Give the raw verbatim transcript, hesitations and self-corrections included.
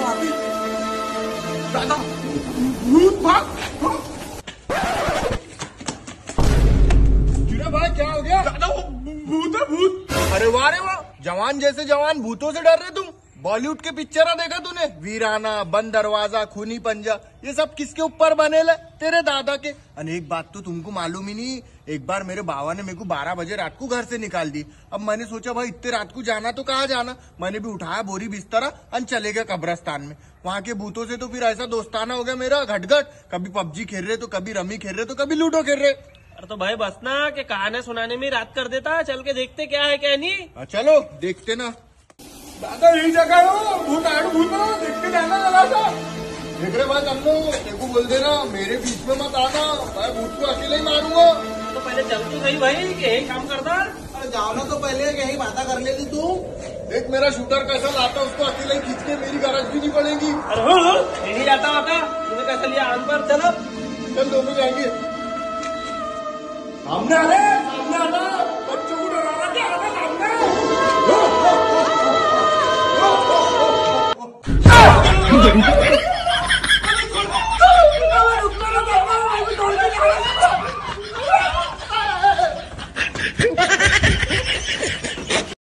भाभी, दादा, भूत भाग। जीरा भाई क्या हो गया? दादा वो भूत है, भूत। अरे वाह रे वाह, जवान जैसे जवान भूतों से डर रहे तुम। बॉलीवुड के पिक्चर देखा तूने? वीराना, बंद दरवाजा, खूनी पंजा, ये सब किसके ऊपर बने ले? तेरे दादा के। और एक बात तो तुमको मालूम ही नहीं, एक बार मेरे बाबा ने मेरे को बारह बजे रात को घर से निकाल दी। अब मैंने सोचा भाई इतने रात को जाना तो कहाँ जाना, मैंने भी उठाया बोरी बिस्तरा और चले गए कब्रस्तान में। वहाँ के भूतों से तो फिर ऐसा दोस्ताना हो गया मेरा घटघट, कभी पबजी खेल रहे तो कभी रमी खेल रहे तो कभी लूडो खेल रहे। अरे तो भाई बस ना कि कहानी सुनाने में रात कर देता, चल के देखते क्या है क्या नहीं। चलो देखते ना। दादा यही जगह हो, भूत आड़ भूत हो, देख के जाना जरा सा। देख रहे भाई तन्नो, देखो बोल देना मेरे बीच में मत आना, मैं भूत को अकेले ही मारूंगा। तो पहले चल तू सही भाई कि यही काम करता। अरे जाओ ना, तो पहले यही बातें कर लेती तू। देख मेरा शूटर कैसा लाता, उसको अकेले ही खींच के मेरी गरज भी नहीं पड़ेगी। अरे हो हो, नहीं जाता होता तूने कैसे लिया आन पर। चलो चल दोनों जाएंगे। सामने आ रहे, सामने आना।